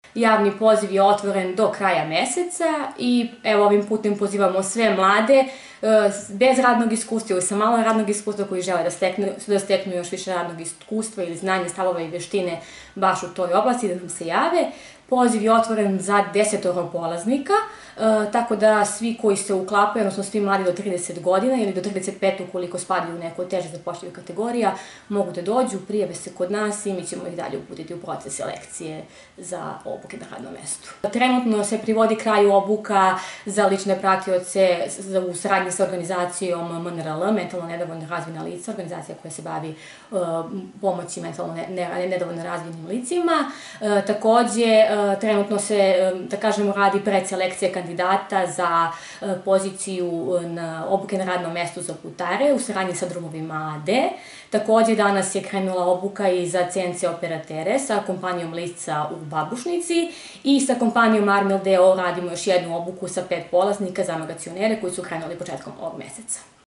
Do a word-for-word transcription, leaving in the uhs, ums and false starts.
Javni poziv je otvoren do kraja meseca i evo ovim putem pozivamo sve mlade bez radnog iskustva ili sa malo radnog iskustva koji žele da steknu, da steknu još više radnog iskustva ili znanja, stavova i veštine baš u toj oblasti, da nam se jave. Poziv je otvoren za desetoro polaznika, tako da svi koji se uklapaju, odnosno svi mladi do trideset godina ili do trideset pet ukoliko spadaju u neku teže zapošljivu kategorija, mogu da dođu, prijave se kod nas i mi ćemo ih dalje uputiti u proces selekcije za obuke na radnom mestu. Trenutno se privodi kraju obuka za lične pratioce u saradnji sa organizacijom M N R L, Mentalno nedovoljno razvijena lica, organizacija koja se bavi pomoći mentalno nedovoljno razvijenim licima. Takođe, trenutno se, da kažemo, radi predselekcija kandidata za poziciju na obuke na radnom mestu za putare u saradnji sa drumovima A D. Takođe, danas je krenula obuka i za C N C operatere sa kompanijom Lica u Babušnici i sa kompanijom Armil d o o radimo još jednu obuku sa pet polaznika za magacionere koji su krenuli početkom ovog meseca.